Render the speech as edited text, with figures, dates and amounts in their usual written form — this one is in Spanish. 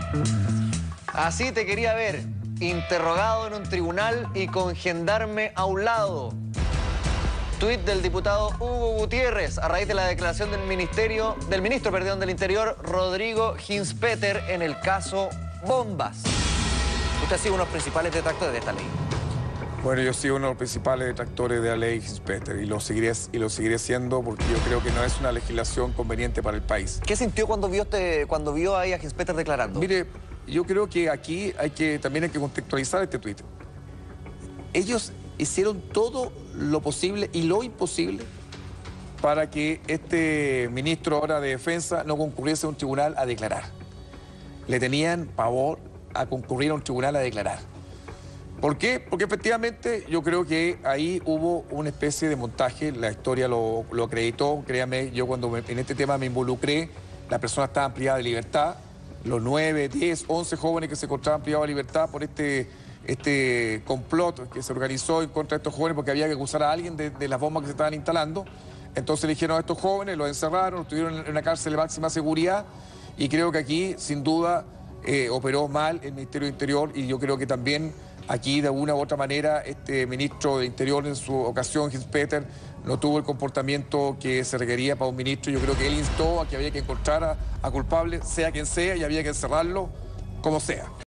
Así te quería ver, interrogado en un tribunal y con gendarme a un lado. Tuit del diputado Hugo Gutiérrez a raíz de la declaración del ministro del Interior, Rodrigo Hinspeter, en el caso Bombas. Usted ha sido uno de los principales detractores de esta ley. Bueno, yo soy uno de los principales detractores de la ley Hinspeter y lo seguiré siendo porque yo creo que no es una legislación conveniente para el país. ¿Qué sintió cuando vio ahí a Hinspeter declarando? Mire, yo creo que aquí también hay que contextualizar este tuit. Ellos hicieron todo lo posible y lo imposible para que este ministro ahora de Defensa no concurriese a un tribunal a declarar. Le tenían pavor a concurrir a un tribunal a declarar. ¿Por qué? Porque efectivamente yo creo que ahí hubo una especie de montaje, la historia lo acreditó, créame, yo cuando en este tema me involucré, las personas estaban privadas de libertad, los 9, 10, 11 jóvenes que se encontraban privados de libertad por este complot que se organizó en contra de estos jóvenes porque había que acusar a alguien de las bombas que se estaban instalando. Entonces le dijeron a estos jóvenes, los encerraron, los tuvieron en una cárcel de máxima seguridad y creo que aquí sin duda operó mal el Ministerio de Interior y yo creo que también aquí de alguna u otra manera este ministro de Interior en su ocasión, Hinspeter, no tuvo el comportamiento que se requería para un ministro. Yo creo que él instó a que había que encontrar a culpables, sea quien sea, y había que encerrarlo como sea.